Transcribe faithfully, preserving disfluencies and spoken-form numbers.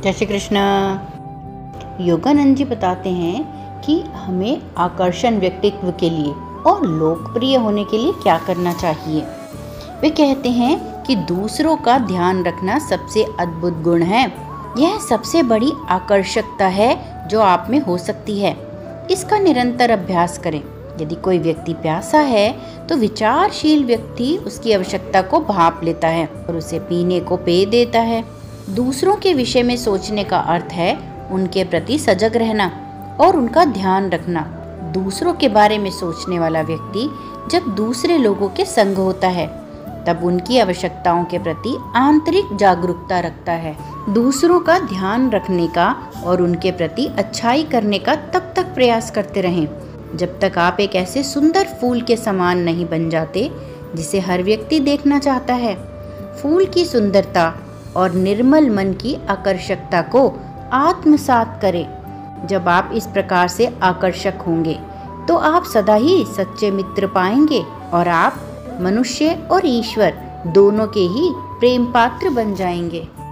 जय श्री कृष्ण। योगानंद जी बताते हैं कि हमें आकर्षण व्यक्तित्व के लिए और लोकप्रिय होने के लिए क्या करना चाहिए। वे कहते हैं कि दूसरों का ध्यान रखना सबसे अद्भुत गुण है। यह सबसे बड़ी आकर्षकता है जो आप में हो सकती है। इसका निरंतर अभ्यास करें। यदि कोई व्यक्ति प्यासा है तो विचारशील व्यक्ति उसकी आवश्यकता को भांप लेता है और उसे पीने को पेय देता है। दूसरों के विषय में सोचने का अर्थ है उनके प्रति सजग रहना और उनका ध्यान रखना। दूसरों के बारे में सोचने वाला व्यक्ति जब दूसरे लोगों के संग होता है तब उनकी आवश्यकताओं के प्रति आंतरिक जागरूकता रखता है। दूसरों का ध्यान रखने का और उनके प्रति अच्छाई करने का तब तक प्रयास करते रहें जब तक आप एक ऐसे सुंदर फूल के समान नहीं बन जाते जिसे हर व्यक्ति देखना चाहता है। फूल की सुंदरता और निर्मल मन की आकर्षकता को आत्मसात करें। जब आप इस प्रकार से आकर्षक होंगे तो आप सदा ही सच्चे मित्र पाएंगे और आप मनुष्य और ईश्वर दोनों के ही प्रेम पात्र बन जाएंगे।